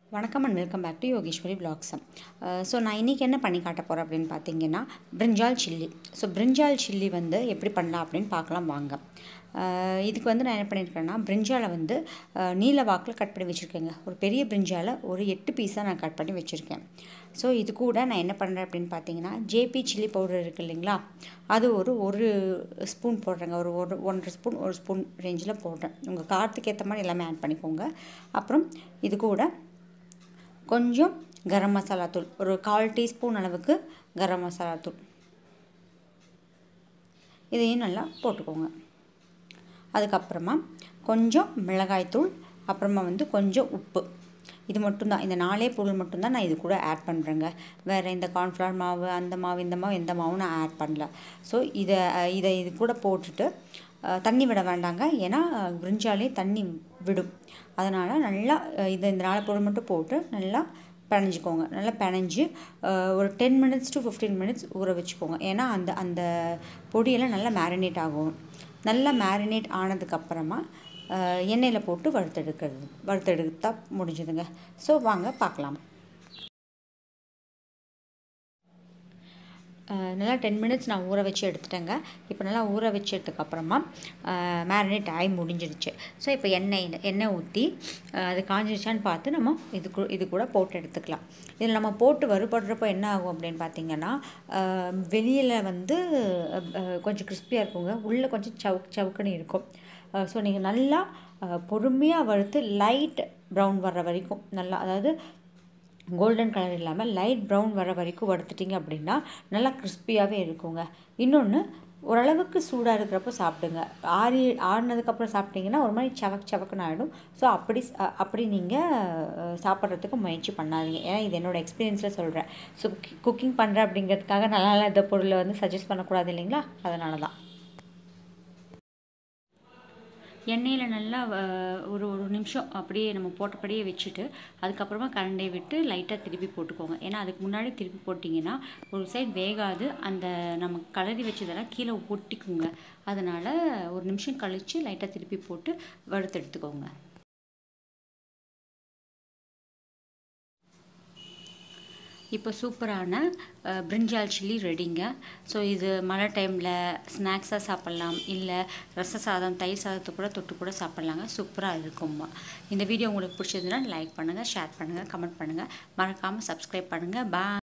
வணக்கம் and welcome back to Yogeshwari vlogs. So நான் இன்றைக்கி என்ன பண்ணி காட்ட போகிறேன் அப்படின்னு பார்த்தீங்கன்னா brinjal chilli. So brinjal chilli வந்து எப்படி பண்ணலாம் அப்படின்னு பார்க்கலாம் வாங்க. இதுக்கு வந்து நான் என்ன பண்ணியிருக்கேன்னா பிரிஞ்சாலை வந்து நீல வாக்கில் கட் பண்ணி வச்சுருக்கேங்க. ஒரு பெரிய பிரிஞ்சாலை ஒரு 8 பீஸாக நான் கட் பண்ணி வச்சுருக்கேன். ஸோ இது கூட நான் என்ன பண்ணுறேன் அப்படின்னு பார்த்தீங்கன்னா ஜேபி சில்லி பவுடர் இருக்குது இல்லைங்களா, அது ஒரு ஸ்பூன் போடுறேங்க. ஒரு 1.5 ஸ்பூன் 1 ஸ்பூன் ரேஞ்சில் போடுறேன். உங்கள் காரத்துக்கு ஏற்ற மாதிரி எல்லாமே ஆட் பண்ணிக்கோங்க. அப்புறம் இது கூட கொஞ்சம் கரம் மசாலா தூள், ஒரு 1/4 டீஸ்பூன் அளவுக்கு கரம் மசாலா தூள், இதையும் நல்லா போட்டுக்கோங்க. அதுக்கப்புறமா கொஞ்சம் மிளகாய்த்தூள், அப்புறமா வந்து கொஞ்சம் உப்பு. இது மட்டும்தான், இந்த 4 பொருள் மட்டும்தான் நான் இது கூட ஆட் பண்ணுறேங்க. வேறு இந்த கார்ன்ஃப்ளவர் மாவு அந்த மாவு இந்த மாவு எந்த மாவும் நான் ஆட் பண்ணல. ஸோ இது கூட போட்டுட்டு தண்ணி விட வேண்டாங்க, ஏன்னா பிரிஞ்சாலே தண்ணி விடும். அதனால் நல்லா இந்த 4 பொருள் மட்டும் போட்டு நல்லா பிணைஞ்சிக்கோங்க. நல்லா பிணைஞ்சு ஒரு 10 மினிட்ஸ் டு 15 மினிட்ஸ் ஊற வச்சுக்கோங்க. ஏன்னா அந்த பொடியெல்லாம் நல்லா மேரினேட் ஆகும். நல்லா மேரினேட் ஆனதுக்கப்புறமா எண்ணெயில் போட்டு வறுத்தெடுத்தா முடிஞ்சுதுங்க. ஸோ வாங்க பார்க்கலாம். நல்லா 10 மினிட்ஸ் நான் ஊற வச்சு எடுத்துட்டேங்க. இப்போ நல்லா ஊற வச்சதுக்கப்புறமா மேரினேட் ஆகி முடிஞ்சிடுச்சு. ஸோ இப்போ எண்ணெய் ஊற்றி அது காஞ்சிடுச்சான்னு பார்த்து நம்ம இது கூட போட்டு எடுத்துக்கலாம். இதில் நம்ம போட்டு வறுபடுறப்போ என்ன ஆகும் அப்படின்னு பார்த்தீங்கன்னா வெளியில் வந்து கொஞ்சம் கிறிஸ்பியாக இருக்குங்க, உள்ளே கொஞ்சம் சவுக்குன்னு இருக்கும். ஸோ நீங்கள் நல்லா பொறுமையாக வறுத்து லைட் ப்ரௌன் வர்ற வரைக்கும் நல்லா, அதாவது கோல்டன் கலர் இல்லாமல் லைட் ப்ரௌன் வர வரைக்கும் வறுத்துட்டிங்க அப்படின்னா நல்லா கிறிஸ்பியாகவே இருக்குங்க. இன்னொன்று, ஓரளவுக்கு சூடாக இருக்கிறப்போ சாப்பிடுங்க. ஆறினதுக்கப்புறம் சாப்பிட்டிங்கன்னா ஒரு மாதிரி சவக்குன்னு ஆகிடும். ஸோ அப்படி நீங்கள் சாப்பிட்றதுக்கு முயற்சி பண்ணாதீங்க. ஏன்னா இது என்னோடய எக்ஸ்பீரியன்ஸில் சொல்கிறேன். ஸோ குக்கிங் பண்ணுறேன் அப்படிங்கிறதுக்காக நல்லா இந்த பொருளை வந்து சஜஸ்ட் பண்ணக்கூடாது இல்லைங்களா, அதனால தான். எண்ணெயில் நல்லா ஒரு நிமிஷம் அப்படியே நம்ம போட்டபடியே வச்சுட்டு அதுக்கப்புறமா கரண்டியை விட்டு லைட்டாக திருப்பி போட்டுக்கோங்க. ஏன்னா அதுக்கு முன்னாடி திருப்பி போட்டிங்கன்னா ஒரு சைடு வேகாது, அந்த நம்ம கலரி வச்சதெல்லாம் கீழே ஒட்டிக்குங்க. அதனால் ஒரு நிமிஷம் கழித்து லைட்டாக திருப்பி போட்டு வறுத்து எடுத்துக்கோங்க. இப்போ சூப்பரான பிரிஞ்சால் சில்லி ரெடிங்க. ஸோ இது மழை டைமில் ஸ்நாக்ஸாக சாப்பிட்லாம், இல்லை ரச சாதம் தயிர் சாதத்தை கூட தொட்டு கூட சாப்பிட்லாங்க. சூப்பராக இருக்கும்மா. இந்த வீடியோ உங்களுக்கு பிடிச்சதுன்னா லைக் பண்ணுங்கள், ஷேர் பண்ணுங்கள், கமெண்ட் பண்ணுங்கள், மறக்காமல் சப்ஸ்கிரைப் பண்ணுங்கள். பாய்.